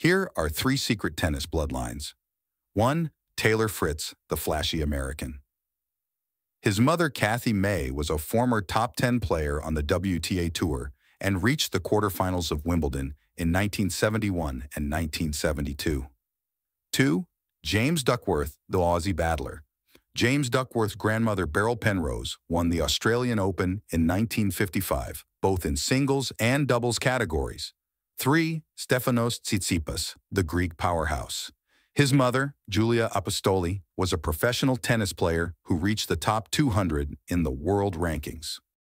Here are 3 secret tennis bloodlines. 1. Taylor Fritz, the flashy American. His mother, Kathy May, was a former top 10 player on the WTA Tour and reached the quarterfinals of Wimbledon in 1971 and 1972. 2. James Duckworth, the Aussie battler. James Duckworth's grandmother, Beryl Penrose, won the Australian Open in 1955, both in singles and doubles categories. 3. Stefanos Tsitsipas, the Greek powerhouse. His mother, Julia Apostoli, was a professional tennis player who reached the top 200 in the world rankings.